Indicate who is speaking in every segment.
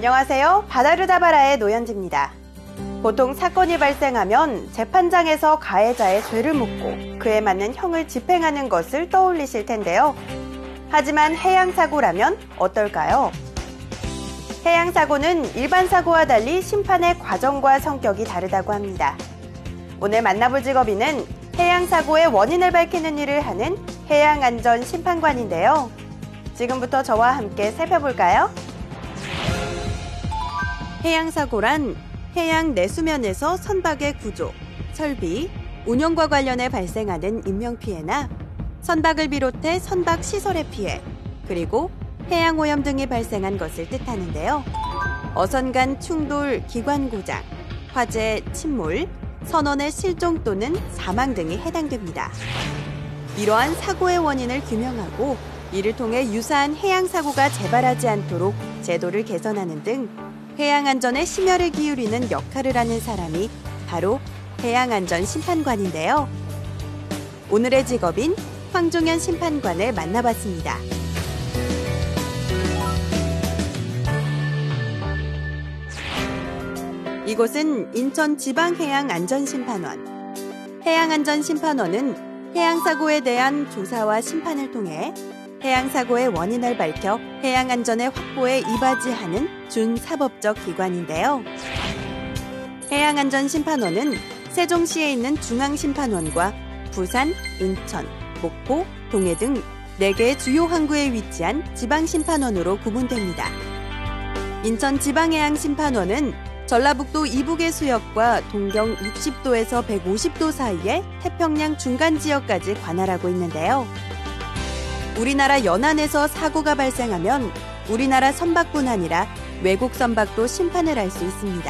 Speaker 1: 안녕하세요. 바다를 잡아라의 노현지입니다. 보통 사건이 발생하면 재판장에서 가해자의 죄를 묻고 그에 맞는 형을 집행하는 것을 떠올리실 텐데요. 하지만 해양사고라면 어떨까요? 해양사고는 일반 사고와 달리 심판의 과정과 성격이 다르다고 합니다. 오늘 만나볼 직업인은 해양사고의 원인을 밝히는 일을 하는 해양안전심판관인데요. 지금부터 저와 함께 살펴볼까요? 해양사고란 해양 내수면에서 선박의 구조, 설비, 운영과 관련해 발생하는 인명피해나 선박을 비롯해 선박 시설의 피해, 그리고 해양오염 등이 발생한 것을 뜻하는데요. 어선 간 충돌, 기관 고장, 화재, 침몰, 선원의 실종 또는 사망 등이 해당됩니다. 이러한 사고의 원인을 규명하고 이를 통해 유사한 해양사고가 재발하지 않도록 제도를 개선하는 등 해양안전에 심혈을 기울이는 역할을 하는 사람이 바로 해양안전심판관인데요. 오늘의 직업인 황종현 심판관을 만나봤습니다. 이곳은 인천지방해양안전심판원. 해양안전심판원은 해양사고에 대한 조사와 심판을 통해 해양사고의 원인을 밝혀 해양안전의 확보에 이바지하는 준사법적 기관인데요. 해양안전심판원은 세종시에 있는 중앙심판원과 부산, 인천, 목포, 동해 등 4개의 주요 항구에 위치한 지방심판원으로 구분됩니다. 인천지방해양심판원은 전라북도 이북의 수역과 동경 60도에서 150도 사이의 태평양 중간 지역까지 관할하고 있는데요. 우리나라 연안에서 사고가 발생하면 우리나라 선박뿐 아니라 외국 선박도 심판을 할 수 있습니다.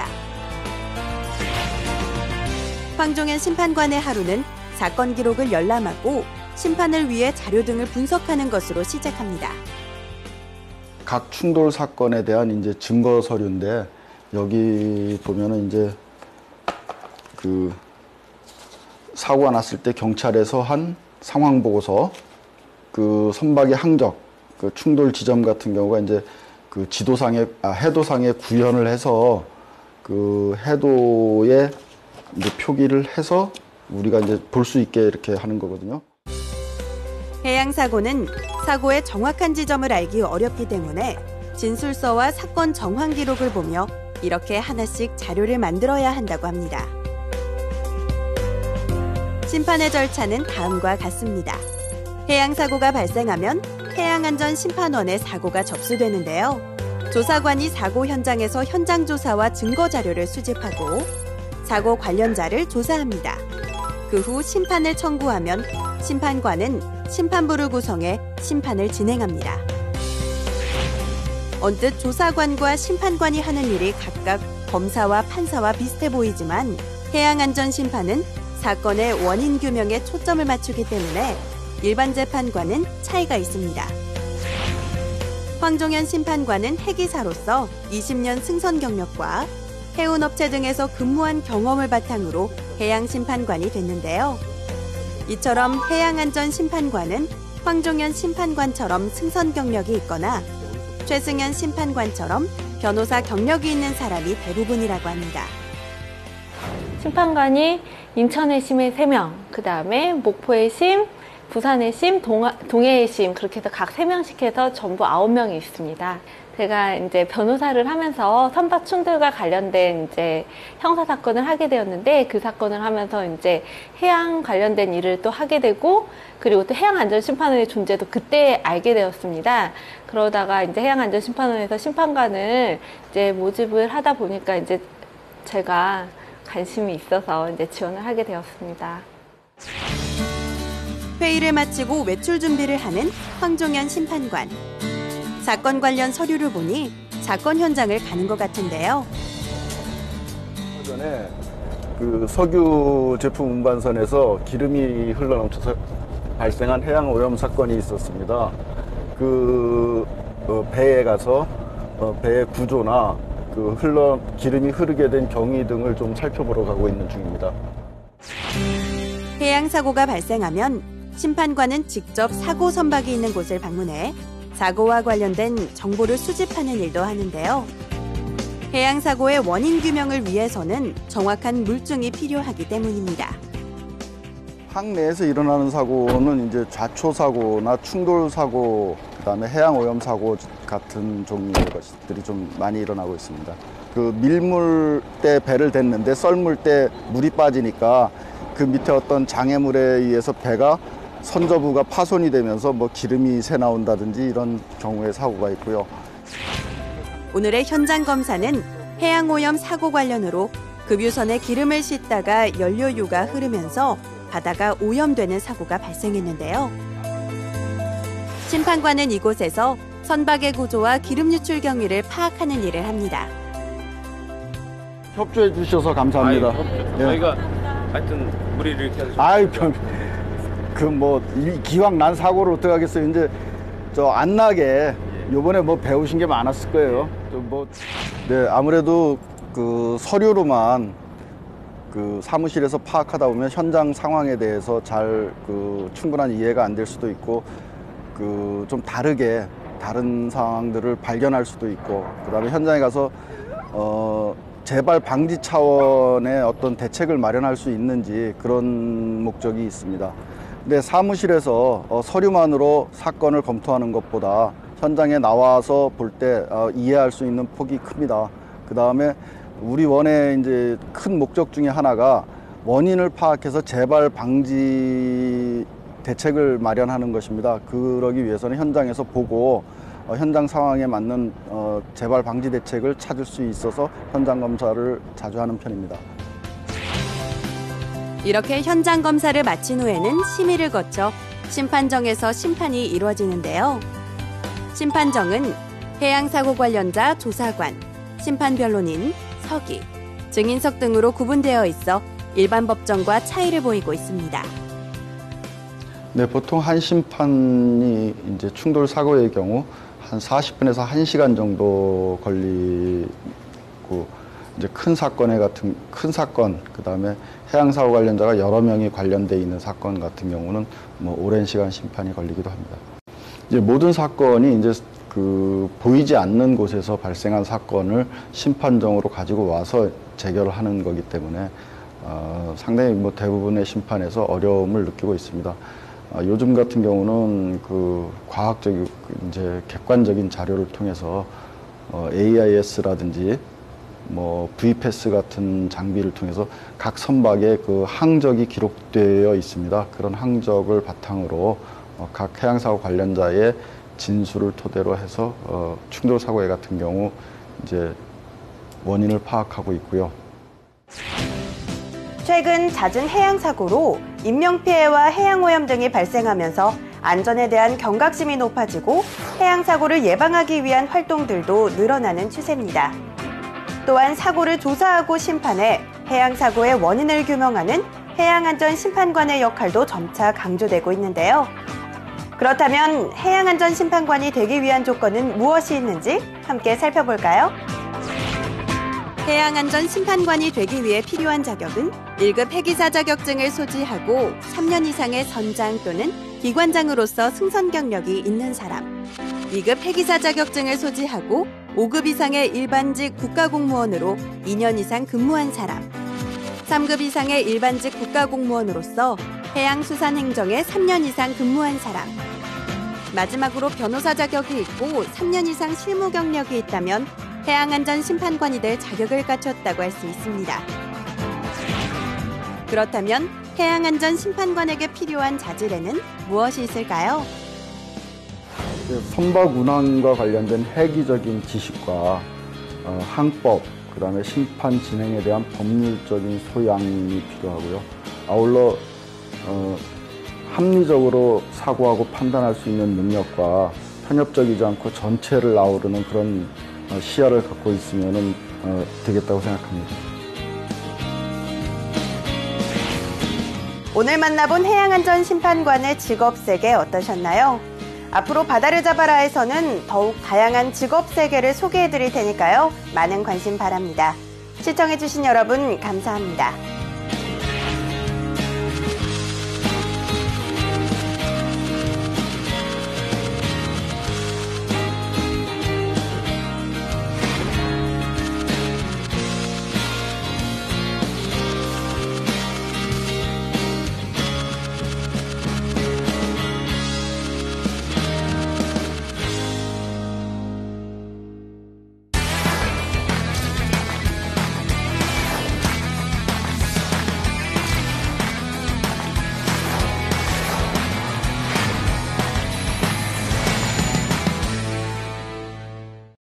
Speaker 1: 황종현 심판관의 하루는 사건 기록을 열람하고 심판을 위해 자료 등을 분석하는 것으로 시작합니다.
Speaker 2: 각 충돌 사건에 대한 이제 증거 서류인데 여기 보면은 이제 그 사고가 났을 때 경찰에서 한 상황 보고서, 그 선박의 항적, 그 충돌 지점 같은 경우가 이제 그 지도상에 해도상에 구현을 해서 그 해도에 이제 표기를 해서 우리가 이제 볼 수 있게 이렇게 하는 거거든요.
Speaker 1: 해양사고는 사고의 정확한 지점을 알기 어렵기 때문에 진술서와 사건 정황 기록을 보며 이렇게 하나씩 자료를 만들어야 한다고 합니다. 심판의 절차는 다음과 같습니다. 해양사고가 발생하면 해양안전심판원에 사고가 접수되는데요. 조사관이 사고 현장에서 현장 조사와 증거 자료를 수집하고 사고 관련자를 조사합니다. 그 후 심판을 청구하면 심판관은 심판부를 구성해 심판을 진행합니다. 언뜻 조사관과 심판관이 하는 일이 각각 검사와 판사와 비슷해 보이지만 해양안전심판은 사건의 원인 규명에 초점을 맞추기 때문에 일반 재판과는 차이가 있습니다. 황종현 심판관은 해기사로서 20년 승선 경력과 해운업체 등에서 근무한 경험을 바탕으로 해양심판관이 됐는데요. 이처럼 해양안전심판관은 황종현 심판관처럼 승선 경력이 있거나 최승현 심판관처럼 변호사 경력이 있는 사람이 대부분이라고 합니다.
Speaker 3: 심판관이 인천의 심에 3명, 그 다음에 목포의 심, 부산의 심, 동해의 심, 그렇게 해서 각 3명씩 해서 전부 9명이 있습니다. 제가 이제 변호사를 하면서 선박 충돌과 관련된 이제 형사 사건을 하게 되었는데, 그 사건을 하면서 이제 해양 관련된 일을 또 하게 되고, 그리고 또 해양안전심판원의 존재도 그때 알게 되었습니다. 그러다가 이제 해양안전심판원에서 심판관을 이제 모집을 하다 보니까 이제 제가 관심이 있어서 이제 지원을 하게 되었습니다.
Speaker 1: 회의를 마치고 외출 준비를 하는 황종현 심판관. 사건 관련 서류를 보니 사건 현장을 가는 것 같은데요.
Speaker 2: 전에 그 석유 제품 운반선에서 기름이 흘러넘쳐서 발생한 해양 오염 사건이 있었습니다. 그 배에 가서 배의 구조나 그 기름이 흐르게 된 경위 등을 좀 살펴보러 가고 있는 중입니다.
Speaker 1: 해양사고가 발생하면 심판관은 직접 사고 선박이 있는 곳을 방문해 사고와 관련된 정보를 수집하는 일도 하는데요. 해양사고의 원인 규명을 위해서는 정확한 물증이 필요하기 때문입니다.
Speaker 2: 항 내에서 일어나는 사고는 이제 좌초 사고나 충돌 사고, 그다음에 해양 오염 사고 같은 종류의 것들이 좀 많이 일어나고 있습니다. 그 밀물 때 배를 댔는데 썰물 때 물이 빠지니까 그 밑에 어떤 장애물에 의해서 배가 선저부가 파손이 되면서 뭐 기름이 새 나온다든지 이런 경우의 사고가 있고요.
Speaker 1: 오늘의 현장 검사는 해양 오염 사고 관련으로 급유선에 기름을 싣다가 연료유가 흐르면서 바다가 오염되는 사고가 발생했는데요. 심판관은 이곳에서 선박의 구조와 기름 유출 경위를 파악하는 일을 합니다.
Speaker 2: 협조해 주셔서 감사합니다.
Speaker 4: 저희가 하여튼 무리를 이렇게 하죠.
Speaker 2: 아이, 기왕 난 사고를 어떻게 하겠어요. 이제 저 안 나게 요번에 뭐 배우신 게 많았을 거예요. 네, 아무래도 그 서류로만 그 사무실에서 파악하다 보면 현장 상황에 대해서 잘 충분한 이해가 안 될 수도 있고 좀 다른 상황들을 발견할 수도 있고, 그다음에 현장에 가서 재발 방지 차원의 어떤 대책을 마련할 수 있는지 그런 목적이 있습니다. 근데 사무실에서 서류만으로 사건을 검토하는 것보다 현장에 나와서 볼 때 이해할 수 있는 폭이 큽니다. 그다음에 우리 원의 이제 큰 목적 중에 하나가 원인을 파악해서 재발 방지 대책을 마련하는 것입니다. 그러기 위해서는 현장에서 보고 현장 상황에 맞는 재발 방지 대책을 찾을 수 있어서 현장 검사를 자주 하는 편입니다.
Speaker 1: 이렇게 현장 검사를 마친 후에는 심의를 거쳐 심판정에서 심판이 이루어지는데요. 심판정은 해양사고 관련자 조사관, 심판변론인, 서기, 증인석 등으로 구분되어 있어 일반 법정과 차이를 보이고 있습니다.
Speaker 2: 네, 보통 한 심판이 이제 충돌 사고의 경우 한 40분에서 1시간 정도 걸리고, 이제 큰 사건, 그다음에 해양사고 관련자가 여러 명이 관련돼 있는 사건 같은 경우는 뭐 오랜 시간 심판이 걸리기도 합니다. 이제 모든 사건이 이제 보이지 않는 곳에서 발생한 사건을 심판정으로 가지고 와서 재결을 하는 거기 때문에 상당히 뭐 대부분의 심판에서 어려움을 느끼고 있습니다. 요즘 같은 경우는 과학적인 이제 객관적인 자료를 통해서 AIS라든지 뭐 VPAS 같은 장비를 통해서 각 선박의 항적이 기록되어 있습니다. 그런 항적을 바탕으로 각 해양사고 관련자의 진술을 토대로 해서 충돌 사고 같은 경우 이제 원인을 파악하고 있고요.
Speaker 1: 최근 잦은 해양사고로 인명피해와 해양오염 등이 발생하면서 안전에 대한 경각심이 높아지고 해양사고를 예방하기 위한 활동들도 늘어나는 추세입니다. 또한 사고를 조사하고 심판해 해양사고의 원인을 규명하는 해양안전심판관의 역할도 점차 강조되고 있는데요. 그렇다면 해양안전심판관이 되기 위한 조건은 무엇이 있는지 함께 살펴볼까요? 해양안전심판관이 되기 위해 필요한 자격은 1급 해기사 자격증을 소지하고 3년 이상의 선장 또는 기관장으로서 승선 경력이 있는 사람, 2급 해기사 자격증을 소지하고 5급 이상의 일반직 국가공무원으로 2년 이상 근무한 사람, 3급 이상의 일반직 국가공무원으로서 해양수산행정에 3년 이상 근무한 사람, 마지막으로 변호사 자격이 있고 3년 이상 실무 경력이 있다면 해양안전심판관이 될 자격을 갖췄다고 할 수 있습니다. 그렇다면 해양안전심판관에게 필요한 자질에는 무엇이 있을까요?
Speaker 2: 선박 운항과 관련된 획기적인 지식과 항법, 그다음에 심판 진행에 대한 법률적인 소양이 필요하고요. 아울러 합리적으로 사고하고 판단할 수 있는 능력과 편협적이지 않고 전체를 아우르는 그런 시야를 갖고 있으면 되겠다고 생각합니다.
Speaker 1: 오늘 만나본 해양안전심판관의 직업세계 어떠셨나요? 앞으로 바다를 잡아라에서는 더욱 다양한 직업세계를 소개해드릴 테니까요. 많은 관심 바랍니다. 시청해주신 여러분 감사합니다.